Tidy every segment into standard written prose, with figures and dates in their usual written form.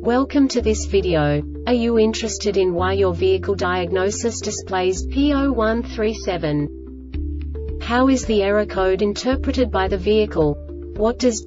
Welcome to this video. Are you interested in why your vehicle diagnosis displays P0137? How is the error code interpreted by the vehicle? What does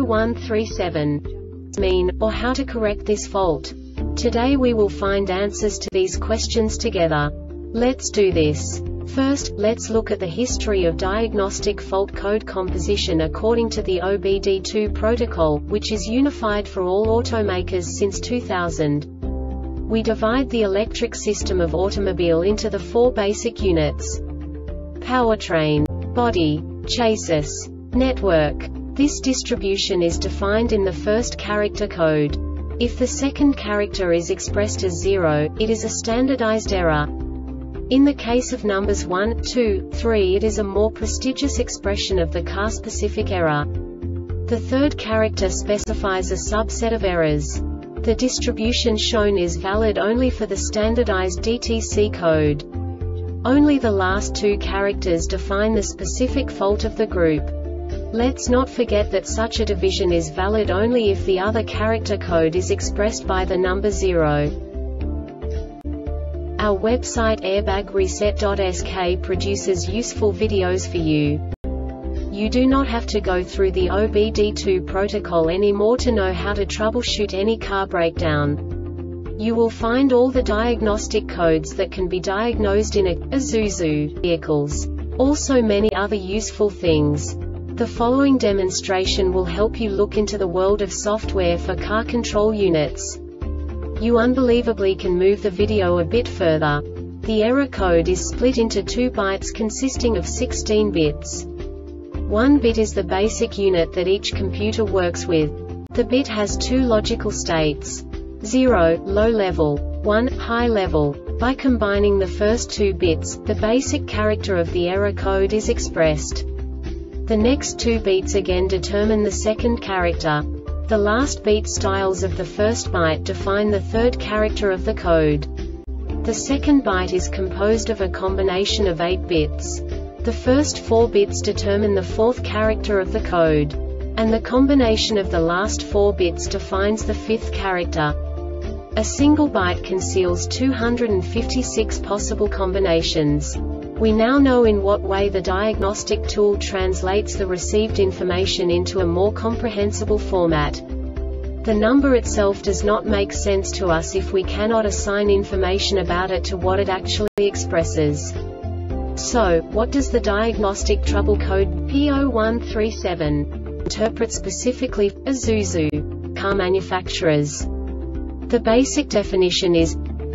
P0137 mean, or how to correct this fault? Today we will find answers to these questions together. Let's do this. First, let's look at the history of diagnostic fault code composition according to the OBD2 protocol, which is unified for all automakers since 2000. We divide the electric system of automobile into the four basic units: powertrain, body, chassis, network. This distribution is defined in the first character code. If the second character is expressed as 0, it is a standardized error. In the case of numbers 1, 2, 3, it is a more prestigious expression of the car-specific error. The third character specifies a subset of errors. The distribution shown is valid only for the standardized DTC code. Only the last two characters define the specific fault of the group. Let's not forget that such a division is valid only if the other character code is expressed by the number 0. Our website airbagreset.sk produces useful videos for you. You do not have to go through the OBD2 protocol anymore to know how to troubleshoot any car breakdown. You will find all the diagnostic codes that can be diagnosed in Isuzu vehicles. Also many other useful things. The following demonstration will help you look into the world of software for car control units. You unbelievably can move the video a bit further. The error code is split into 2 bytes consisting of 16 bits. 1 bit is the basic unit that each computer works with. The bit has 2 logical states: 0, low level, 1, high level. By combining the first 2 bits, the basic character of the error code is expressed. The next 2 beats again determine the second character. The last beat styles of the first byte define the third character of the code. The second byte is composed of a combination of 8 bits. The first 4 bits determine the fourth character of the code. And the combination of the last 4 bits defines the fifth character. A single byte conceals 256 possible combinations. We now know in what way the diagnostic tool translates the received information into a more comprehensible format. The number itself does not make sense to us if we cannot assign information about it to what it actually expresses. So, what does the diagnostic trouble code P0137 interpret specifically for Isuzu car manufacturers? The basic definition is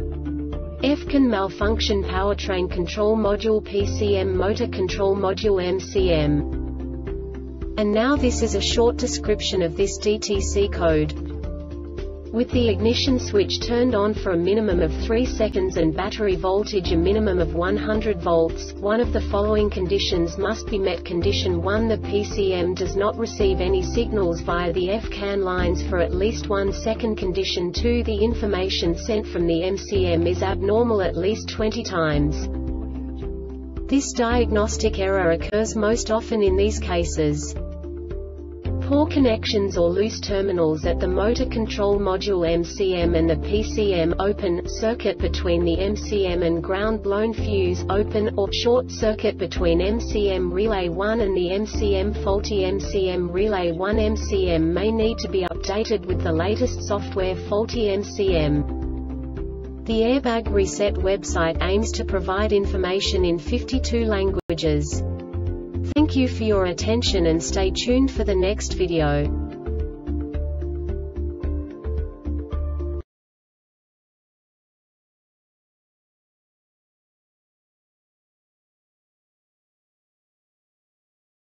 FCAN malfunction powertrain control module PCM motor control module MCM. And now this is a short description of this DTC code. With the ignition switch turned on for a minimum of 3 seconds and battery voltage a minimum of 100 volts, one of the following conditions must be met. Condition 1: the PCM does not receive any signals via the FCAN lines for at least 1 second. Condition 2: the information sent from the MCM is abnormal at least 20 times. This diagnostic error occurs most often in these cases: poor connections or loose terminals at the motor control module MCM and the PCM, open circuit between the MCM and ground, blown fuse, open or short circuit between MCM relay 1 and the MCM, faulty MCM relay 1. MCM may need to be updated with the latest software. Faulty MCM. The Airbag Reset website aims to provide information in 52 languages. Thank you for your attention and stay tuned for the next video.